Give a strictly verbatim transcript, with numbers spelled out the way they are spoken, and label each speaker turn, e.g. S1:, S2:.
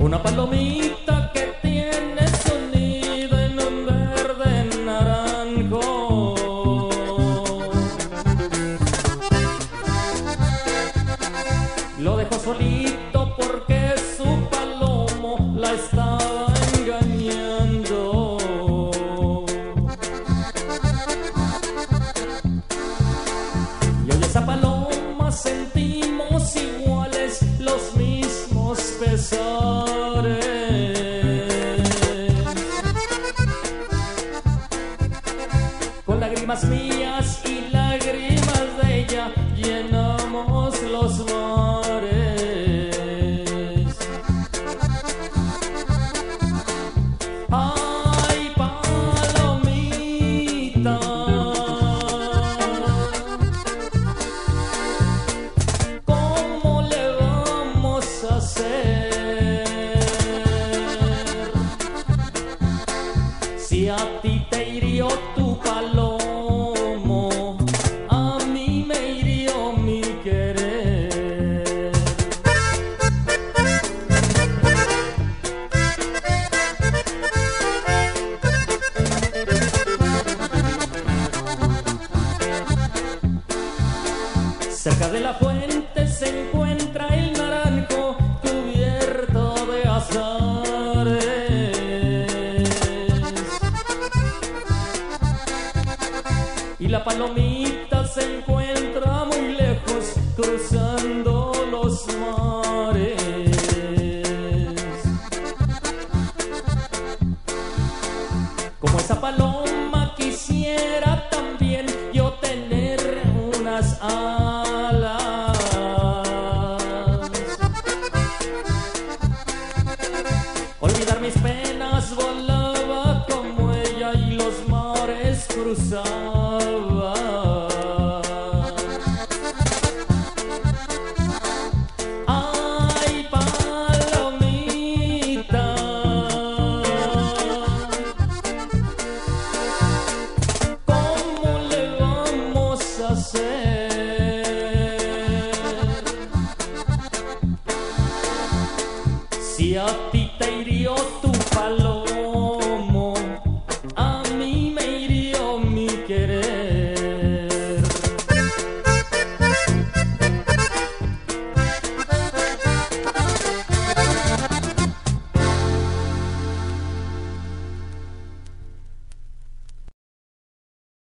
S1: Una palomita que tiene sonido en un verde naranjo. Lo dejó solito porque su palomo la estaba engañando. Y hoy esa paloma sentimos iguales los mismos pesares. Con lágrimas mías y lágrimas de ella llenamos los mares. Ay, palomita, ¿cómo le vamos a hacer? Si a ti te hirió tu palomo, a mí me hirió mi querer. Cerca de la fuente se encuentra el naranjo cubierto de azares. Y la palomita se encuentra muy lejos, cruzando los mares. Como esa paloma quisiera también yo tener unas alas, olvidar mis penas, volaba como ella y los mares cruzaba. Ay, palomita, ¿cómo le vamos a hacer? Si a ti te hirió tu palo